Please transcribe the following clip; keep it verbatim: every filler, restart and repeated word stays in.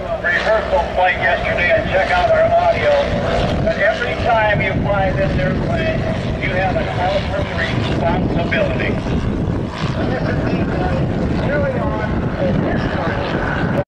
rehearsal flight yesterday and check out our audio. But every time you fly this airplane, you have an awesome responsibility. And this is the, uh, carry on.